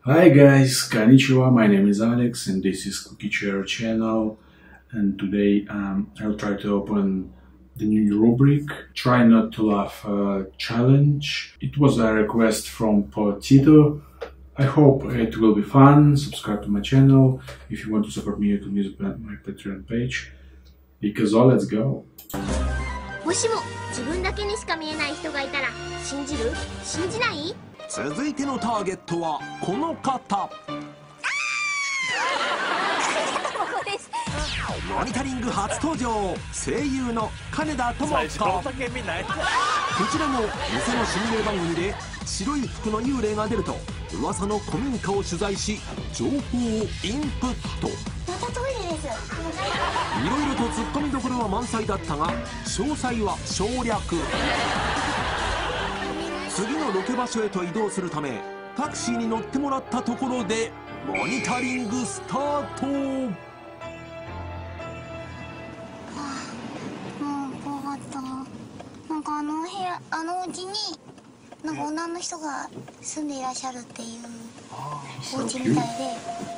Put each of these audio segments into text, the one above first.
Hi guys, konnichiwa, my name is Alex and this is Cookie Chair channel, and today I'll try to open the new rubric, Try Not to Laugh challenge. It was a request from Potito. I hope it will be fun. Subscribe to my channel. If you want to support me, you can use my Patreon page. Because let's go. もしも自分だけにしか見えない人がいたら信じる？信じない？ 続いてのターゲットはこの方。モニタリング初登場、声優の金田朋子。こちらも偽の心霊番組で白い服の幽霊が出ると噂の古民家を取材し情報をインプット。 またトイレです。 いろいろとツッコミどころは満載だったが詳細は省略。次のロケ場所へと移動するためタクシーに乗ってもらったところでモニタリングスタート。 もう怖かった。なんか部屋、お家になんか女の人が住んでいらっしゃるっていうお家みたいで。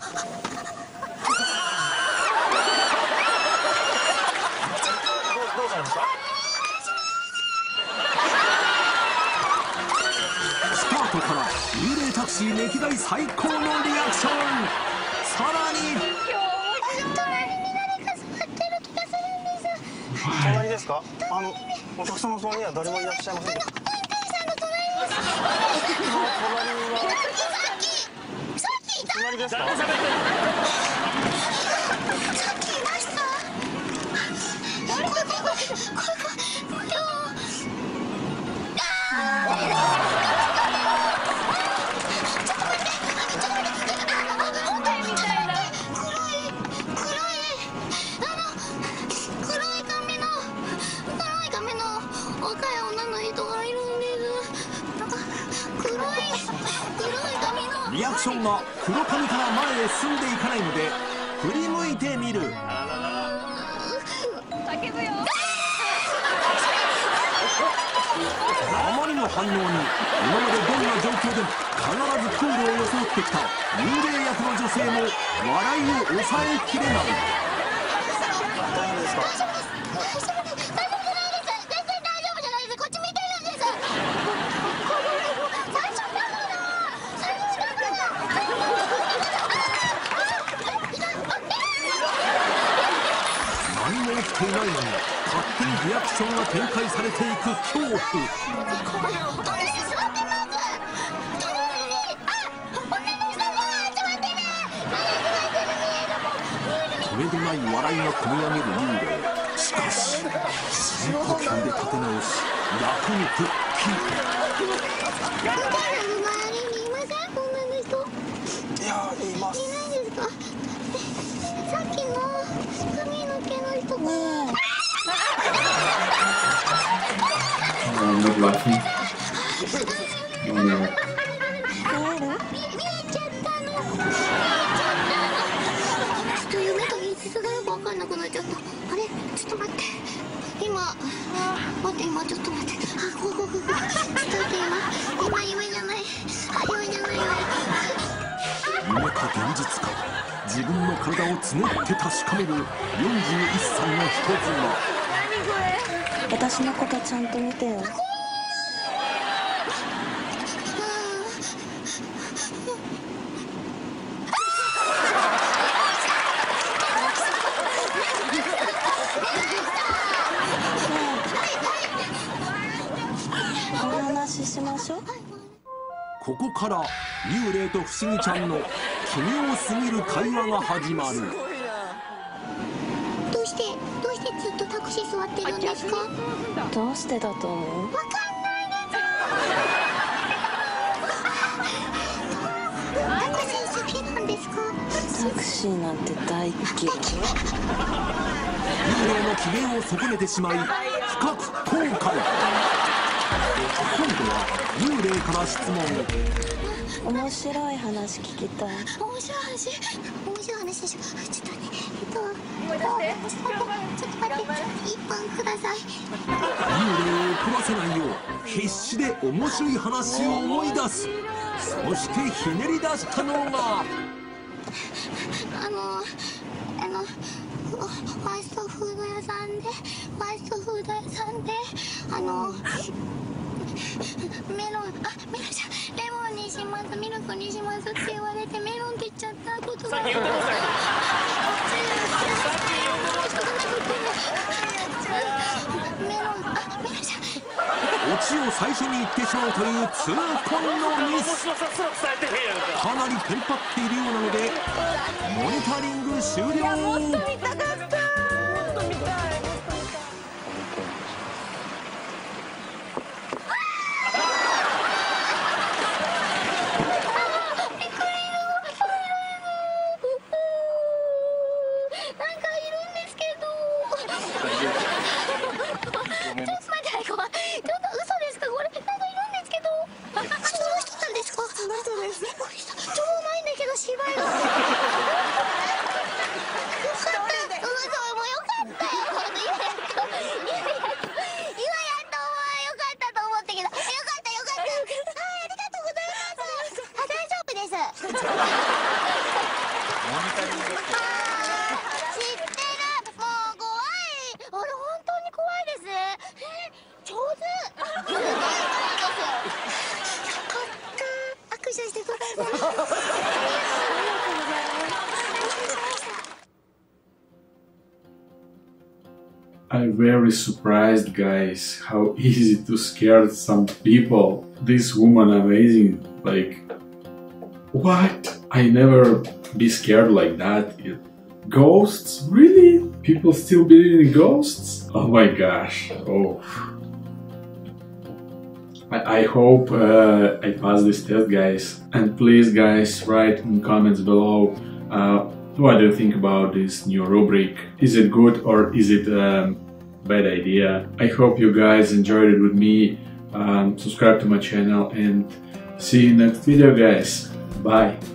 スタートから幽霊タクシー歴代最高のリアクション。さらに隣に誰か座ってる気がするんです。 隣ですか？お客様の隣には誰もいらっしゃいませんか？ 運転手さんの隣です。さっきいた。 隣ですか？ さっきいました。怖い。 リアクションが黒髪から前へ進んでいかないので振り向いてみる。あまりの反応に今までどんな状況でも必ずプールを装ってきた幽霊役の女性も笑いを抑えきれない。 大丈夫ですか？ 何も起きていないのに勝手にリアクションが展開されていく恐怖。とめどない笑いが込み上げる幽霊。しかし深呼吸で立て直し役に復帰。 いやー、います。 さっきの髪の毛の人が。 I'm not laughing. Oh no. 見えちゃったの。ちょっと夢と現実がよく分かんなくなっちゃった。あれ、ちょっと待って。今ちょっと待って。怖い。ちょっと待って、今夢じゃない。夢じゃないわ。 夢か現実か自分の体をつねって確かめる41歳の人妻。 私のことちゃんと見てよ。お話ししましょう。 ここから幽霊と不思議ちゃんの奇妙すぎる会話が始まる。 どうしてずっとタクシー座ってるんですか？ どうしてだと思う？ わかんないです。タクシー好きなんですか？ タクシーなんて大嫌い。 幽霊の機嫌を損ねてしまい深く後悔。今度は幽霊から質問。 面白い話聞きたい。 面白い話でしょ。ちょっとね。 1分ください。 幽霊を食わせないよう必死で面白い話を思い出す。そしてひねり出したのがファストフード屋さんでメロンじゃレモンにしますミルクにしますって言われてメロンって言っちゃったことがオチを最初に言ってしまうという痛恨のミス。かなりテンパっているようなのでモニタリング終了。 I'm very surprised, guys, how easy to scare some people. This woman amazing, like, what? I never be scared like that. Ghosts? Really? People still believe in ghosts? Oh my gosh, oh. I hope I pass this test, guys. And please, guys, write in comments below what do you think about this new rubric? Is it good or is it a bad idea? I hope you guys enjoyed it with me. Subscribe to my channel and see you next video, guys. Bye.